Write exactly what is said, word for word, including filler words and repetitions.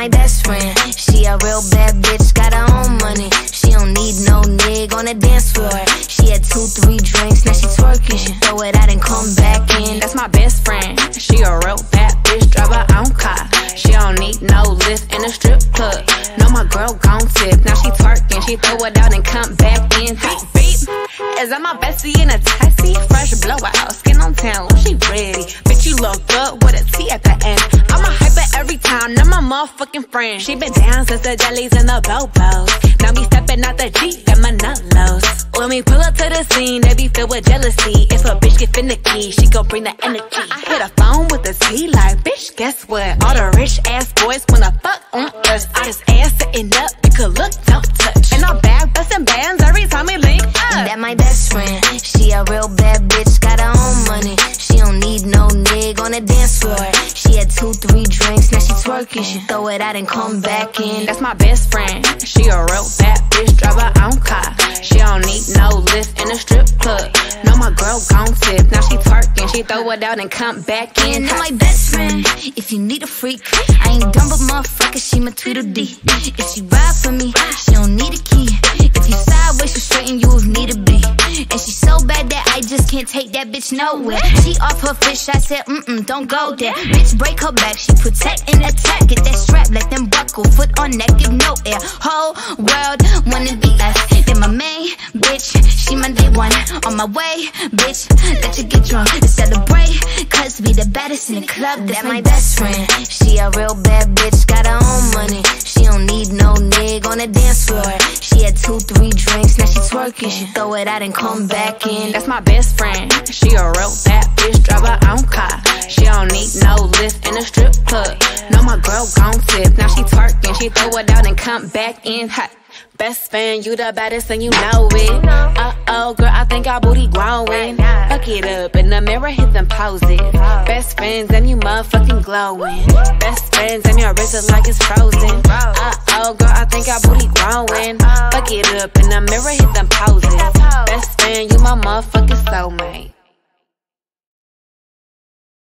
my best friend. She a real bad bitch, got her own money. She don't need no nigga on the dance floor. She had two, three drinks, now she twerking. She throw it out and come back in. That's my best friend. She a real bad bitch, drive her own car. She don't need no Lyft in a strip club. No, my girl gon' tip. Now she twerking, she throw it out and come back in. Beep, beep. Is that my bestie in a Tessie? Fresh blowout, skin on town, she ready. Bitch, you look good with a T at the end. I'm a hyper every time, now my motherfucking friend. She been down since the jellies and the Volvos. Now me steppin' out the Jeep and Manolos. When we pull up to the scene, they be filled with jealousy. If a bitch get finicky, she gon' bring the energy. I hit a phone with the T like, bitch, guess what? All the rich ass boys wanna fuck on us. I just ass sitting up, you could look, don't touch. And I'm back bustin' bands every time we link up. That my best friend. She a real bad bitch, got her own money. She don't need no nigga on the dance floor. She had two, three drinks, now she twerking. She throw it out and come back in. That's my best friend. She a real bad bitch, drive her own car. She don't need no Lyft in a strip club. No, my girl gon' tip. Now she twerking, she throw it out and come back in. That my best friend. If you need a freak, I ain't dumb but motherfucker, she my Tweedledee. If she ride for me, she don't need a key. If you sideways, she straighten you if need to be. And she so bad that I just can't take that bitch nowhere. She off her fish, I said, mm-mm, don't go there. Bitch, break her back, she protect and attack. Get that strap, let them buckle, foot on neck, give no air. Whole world wanna be us. Then my main bitch, she my day one. On my way, bitch, let you get drunk to celebrate. Cause we the baddest in the club, that's my best friend. She a real bad bitch, got her own money. She don't need no nigga on the dance floor. She had two, three drinks, now she twerking. She throw it out and come back in. That's my best friend. She a real bad bitch, drive her own car. She don't need no Lyft in a strip club. No, my girl gon' tip. Now she twerking, she throw it out and come back in hot. Best friend, you the baddest and you know it. Uh-oh, girl, I think our booty growing. Fuck it up, in the mirror, hit them poses. Best friends and you motherfucking glowing. Best friends and your wrist is like it's frozen. Uh-oh, girl, I think our booty growing. Fuck it up, in the mirror, hit them